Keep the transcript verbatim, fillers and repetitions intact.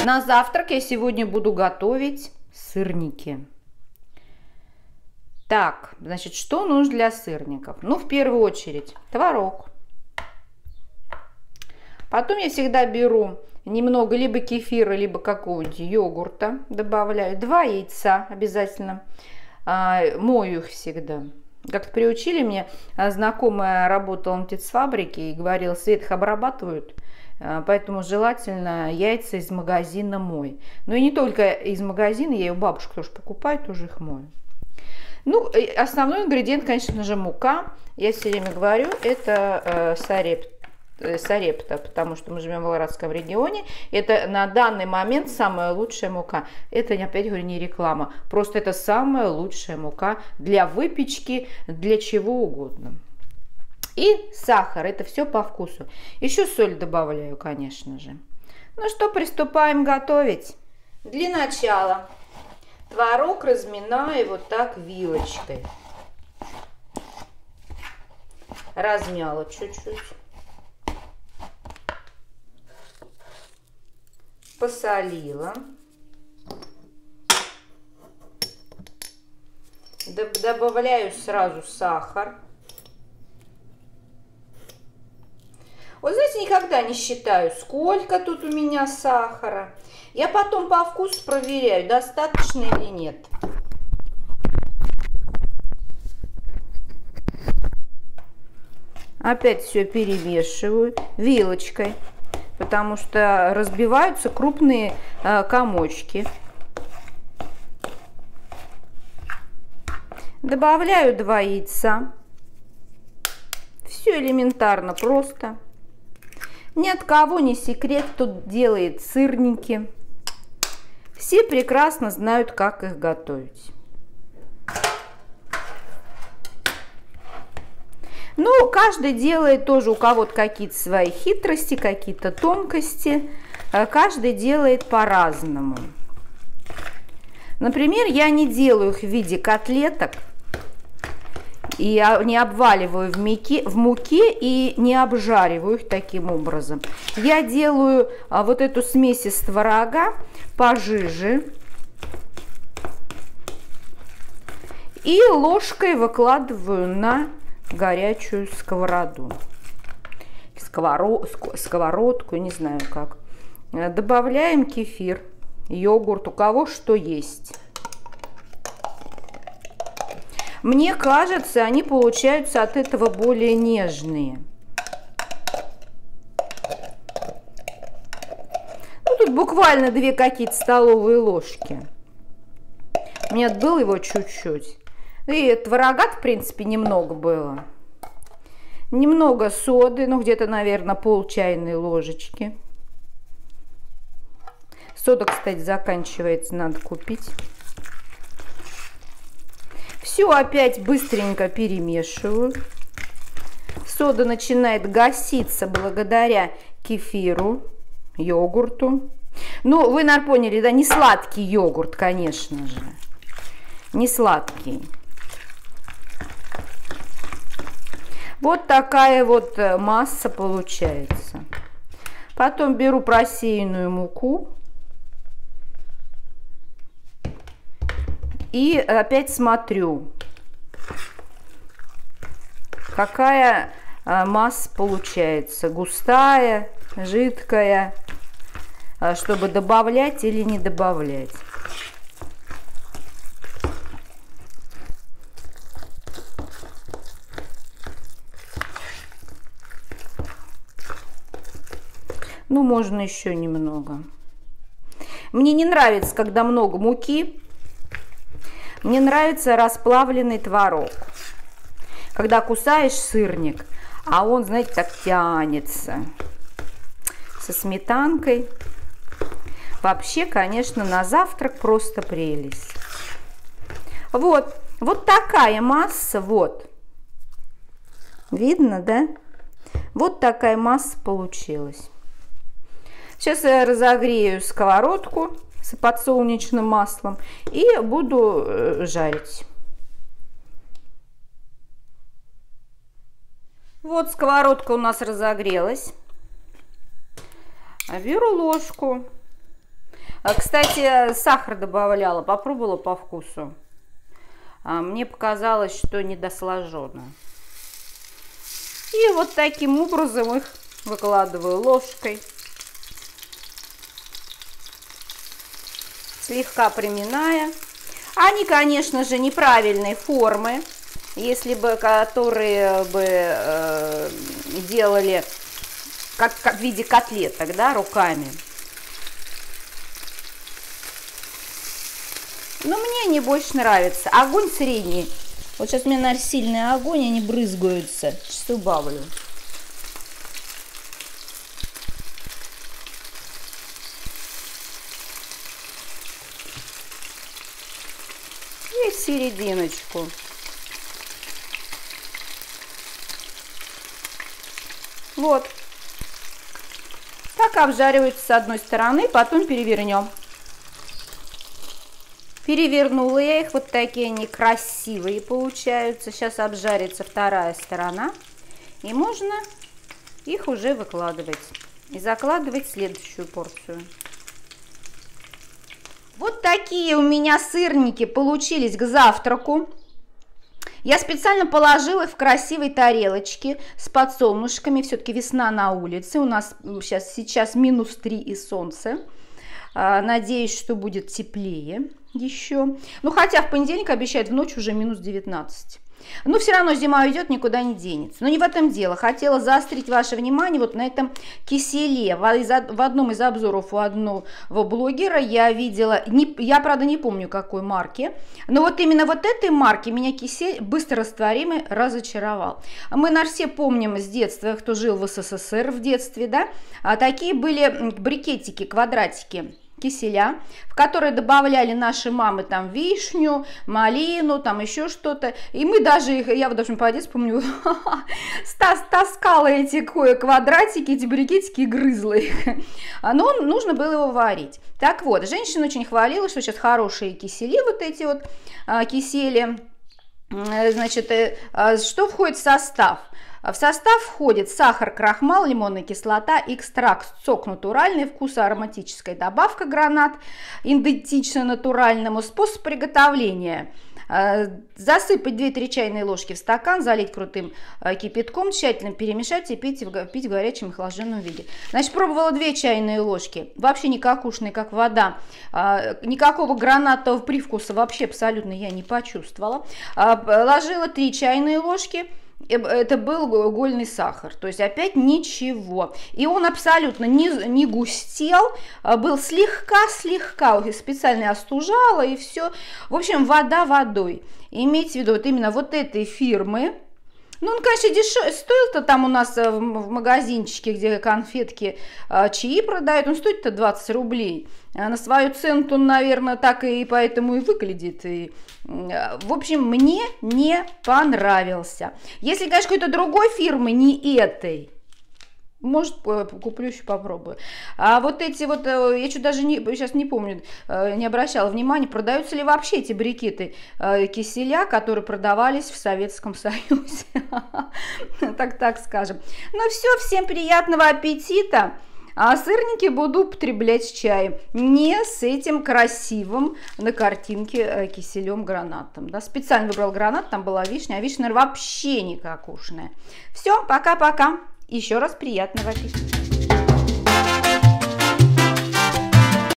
На завтрак я сегодня буду готовить сырники. Так, значит, что нужно для сырников? Ну, в первую очередь, творог. Потом я всегда беру немного либо кефира, либо какого-нибудь йогурта добавляю. Два яйца обязательно. А, мою их всегда. Как-то приучили меня, знакомая работала на птицефабрике и говорила, Свет, их обрабатывают, поэтому желательно яйца из магазина мой. Но и не только из магазина, я и у бабушек тоже покупаю, тоже их мою. Ну, основной ингредиент, конечно же, мука. Я все время говорю, это э, сарепта. Сарепта, потому что мы живем в Волгоградском регионе. Это на данный момент самая лучшая мука. Это, опять говорю, не реклама. Просто это самая лучшая мука для выпечки, для чего угодно. И сахар. Это все по вкусу. Еще соль добавляю, конечно же. Ну что, приступаем готовить. Для начала творог разминаю вот так вилочкой. Размяла чуть-чуть. Посолила. Добавляю сразу сахар. Вот знаете, никогда не считаю, сколько тут у меня сахара. Я потом по вкусу проверяю, достаточно или нет. Опять все перемешиваю вилочкой, потому что разбиваются крупные э, комочки. Добавляю два яйца. Все элементарно, просто. Ни от кого не секрет, кто делает сырники. Все прекрасно знают, как их готовить. Ну, каждый делает тоже, у кого-то какие-то свои хитрости, какие-то тонкости. Каждый делает по-разному. Например, я не делаю их в виде котлеток. И не обваливаю в муке, в муке и не обжариваю их таким образом. Я делаю вот эту смесь из творога пожиже. И ложкой выкладываю на горячую сковороду, Сковород, сковородку, не знаю как. Добавляем кефир, йогурт, у кого что есть. Мне кажется, они получаются от этого более нежные. Ну, тут буквально две какие-то столовые ложки. У меня было его чуть-чуть. И творога, в принципе, немного было. Немного соды, ну где-то, наверное, пол чайной ложечки. Сода, кстати, заканчивается, надо купить. Все опять быстренько перемешиваю. Сода начинает гаситься благодаря кефиру, йогурту. Ну, вы, наверное, поняли, да, не сладкий йогурт, конечно же. Не сладкий. Вот такая вот масса получается. Потом беру просеянную муку. И опять смотрю, какая масса получается. Густая, жидкая. Чтобы добавлять или не добавлять. Ну, можно еще немного. Мне не нравится, когда много муки. Мне нравится расплавленный творог. Когда кусаешь сырник, а он, знаете, так тянется. Со сметанкой. Вообще, конечно, на завтрак просто прелесть. Вот. Вот такая масса. Вот. Видно, да? Вот такая масса получилась. Сейчас я разогрею сковородку с подсолнечным маслом и буду жарить. Вот сковородка у нас разогрелась. Беру ложку Кстати, сахар добавляла, попробовала по вкусу. Мне показалось, что недосложено. И вот таким образом их выкладываю ложкой. Слегка приминая. Они, конечно же, неправильной формы. Если бы, которые бы э, делали как, как в виде котлеток, да, руками. Но мне они больше нравятся. Огонь средний. Вот сейчас у меня, наверное, сильный огонь, они брызгаются. Сейчас убавлю. И в серединочку. Вот. Так обжаривается с одной стороны, потом перевернем. Перевернула я их, вот такие они красивые получаются. Сейчас обжарится вторая сторона. И можно их уже выкладывать. И закладывать следующую порцию. Вот такие у меня сырники получились к завтраку. Я специально положила их в красивой тарелочке с подсолнушками. Все-таки весна на улице. У нас сейчас, сейчас минус три и солнце. Надеюсь, что будет теплее еще. Ну, хотя в понедельник обещают в ночь уже минус девятнадцать. Но все равно зима уйдет, никуда не денется. Но не в этом дело. Хотела заострить ваше внимание вот на этом киселе. В одном из обзоров у одного блогера я видела, не, я, правда, не помню, какой марки, но вот именно вот этой марки меня кисель быстрорастворимый разочаровал. Мы, наверное, все помним с детства, кто жил в СССР в детстве, да, а такие были брикетики, квадратики киселя, в которые добавляли наши мамы там вишню, малину, там еще что-то. И мы даже их, я вот даже по детству помню, таскала эти квадратики, эти брикетики и грызла их. Но нужно было его варить. Так вот, женщина очень хвалила, что сейчас хорошие кисели, вот эти вот кисели. Значит, что входит в состав? В состав входит сахар, крахмал, лимонная кислота, экстракт сок натуральный, вкус ароматическая добавка гранат, идентично натуральному. Способ приготовления. Засыпать две-три чайные ложки в стакан, залить крутым кипятком, тщательно перемешать и пить в, пить в горячем охлажденном виде. Значит, пробовала две чайные ложки, вообще никакушные, как вода, никакого гранатового привкуса вообще абсолютно я не почувствовала. Ложила три чайные ложки. Это был угольный сахар, то есть опять ничего. И он абсолютно не, не густел, был слегка-слегка, специально остужала и все. В общем, вода водой. Имейте в виду, вот именно вот этой фирмы. Ну, он, конечно, дешевый, стоил-то там у нас в, в магазинчике, где конфетки, чаи продают, он стоит-то двадцать рублей. На свою цену он, наверное, так и поэтому и выглядит. И, в общем, мне не понравился. Если, конечно, какой-то другой фирмы, не этой, может, куплю еще, попробую. А вот эти вот, я что даже не, сейчас не помню, не обращала внимания, продаются ли вообще эти брикеты киселя, которые продавались в Советском Союзе. Так, так скажем. Ну все, всем приятного аппетита. А сырники буду употреблять с чаем. Не с этим красивым на картинке киселем гранатом. Да, специально выбрал гранат, там была вишня, а вишня вообще никакушная. Все, пока-пока. Еще раз приятного аппетита.